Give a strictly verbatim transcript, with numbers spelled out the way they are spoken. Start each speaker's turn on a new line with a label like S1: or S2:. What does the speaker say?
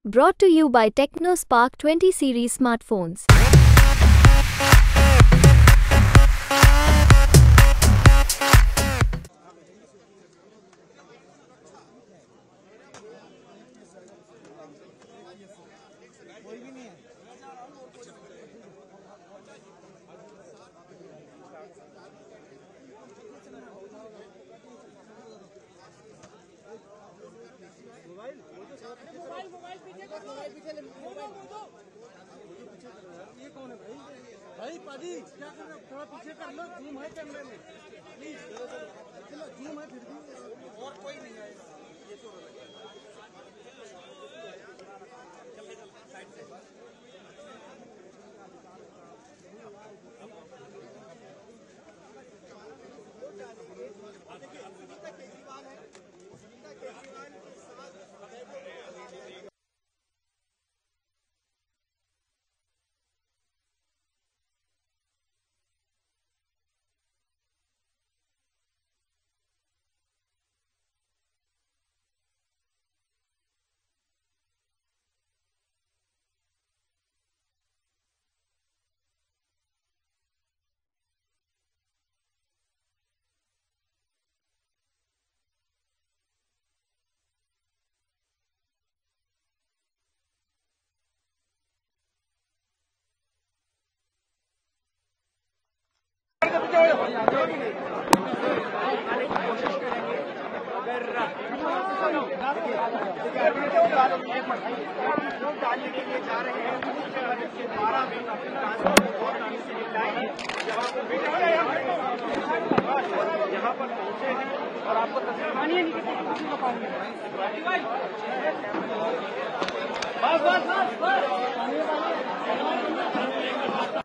S1: Brought to you by TechnoSpark twenty series smartphones.
S2: Mobile mobile पीछे कर लो, पीछे ले मोबाइल दो। ये कौन है भाई? भाई पाजी क्या कर रहे हो? थोड़ा पीछे कर लो, जूम है कैमरे में प्लीज। चलो जूम है फिर भी और कोई नहीं आएगा। ये तो डालने के लिए जा रहे हैं बारह में यहाँ पर पहुंचे हैं और आपको तस्वीर बस बस बस